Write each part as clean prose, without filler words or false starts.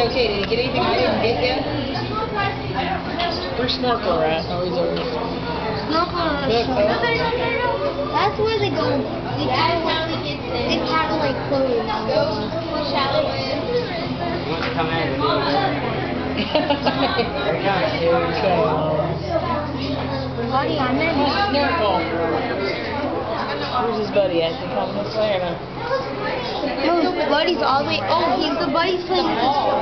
Okay, did you get anything I didn't get yet? Where's Snorkel at? Oh, he's over here. That's where they go. They kind of like close. Come in. Buddy, I'm in. Snorkel. Where's his buddy at? Is he coming this way or no? No, Buddy's all the way. Oh, he's the buddy's playing the ball.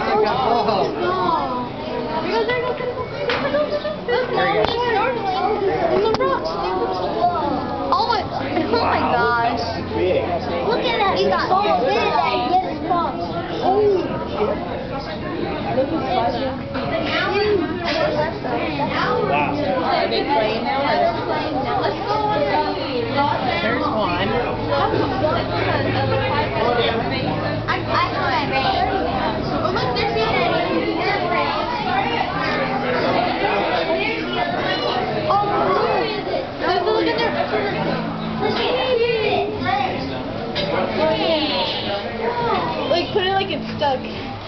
Oh my gosh. Look at that. He got so big that he gets stuck. Are they playing now? Let's go on. There's one. I know that right. Oh, look, there's the other. Oh, look at their. Like, put it like it's stuck.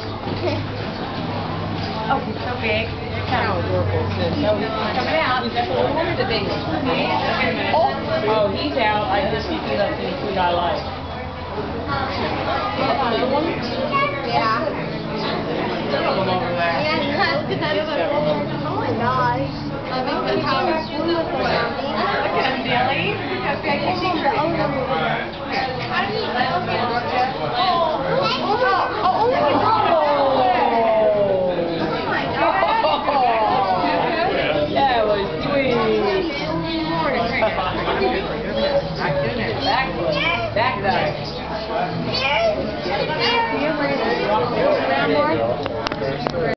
Oh, he's so big. How adorable is this? Oh, he's coming out. He's the big one. Oh, he's out. I just think he left any food I like. The little one? Yeah. Some of them over there. Yeah, look at that. Oh my gosh. I think that's how it's Look at him, Dilly. Back.